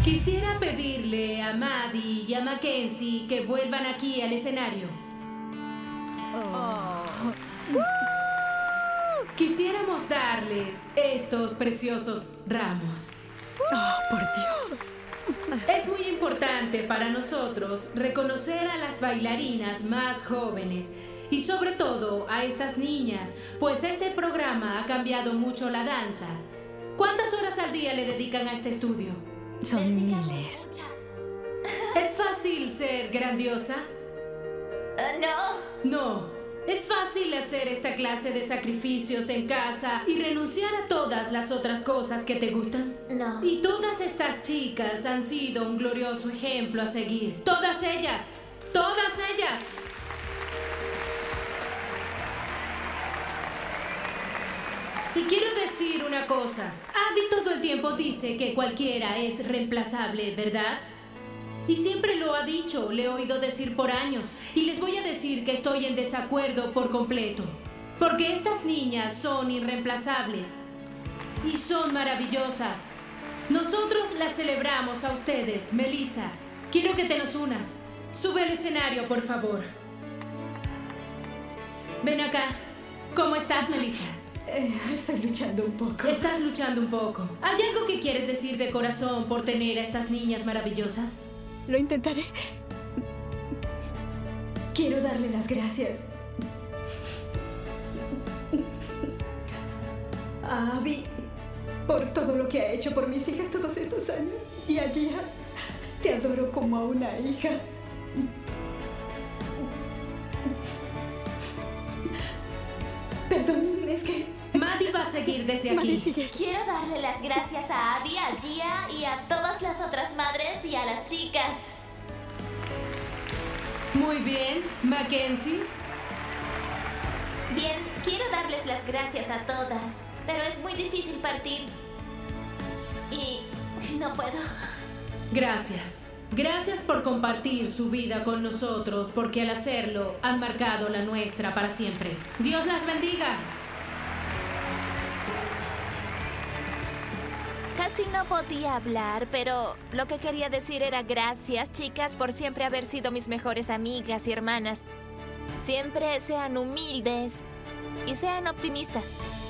Quisiera pedirle a Maddie y a Mackenzie que vuelvan aquí al escenario. Quisiéramos darles estos preciosos ramos. ¡Oh, por Dios! Es muy importante para nosotros reconocer a las bailarinas más jóvenes y sobre todo a estas niñas, pues este programa ha cambiado mucho la danza. ¿Cuántas horas al día le dedican a este estudio? Son miles. ¿Es fácil ser grandiosa? No. No. ¿Es fácil hacer esta clase de sacrificios en casa y renunciar a todas las otras cosas que te gustan? No. Y todas estas chicas han sido un glorioso ejemplo a seguir. ¡Todas ellas! ¡Todas ellas! Y quiero decir una cosa. Abby todo el tiempo dice que cualquiera es reemplazable, ¿verdad? Y siempre lo ha dicho, le he oído decir por años. Y les voy a decir que estoy en desacuerdo por completo. Porque estas niñas son irreemplazables. Y son maravillosas. Nosotros las celebramos a ustedes, Melissa. Quiero que te nos unas. Sube al escenario, por favor. Ven acá. ¿Cómo estás, Melissa? Estoy luchando un poco. Estás luchando un poco. ¿Hay algo que quieres decir de corazón por tener a estas niñas maravillosas? Lo intentaré. Quiero darle las gracias a Abby por todo lo que ha hecho por mis hijas todos estos años. Y a Gia, te adoro como a una hija. Perdonen, es que... Maddie va a seguir desde Maddie aquí. sigue. Quiero darle las gracias a Abby, a Gia y a todas las otras madres y a las chicas. Muy bien, Mackenzie. Bien, quiero darles las gracias a todas, pero es muy difícil partir. Y no puedo. Gracias. Gracias por compartir su vida con nosotros, porque al hacerlo han marcado la nuestra para siempre. Dios las bendiga. Casi no podía hablar, pero lo que quería decir era gracias, chicas, por siempre haber sido mis mejores amigas y hermanas. Siempre sean humildes y sean optimistas.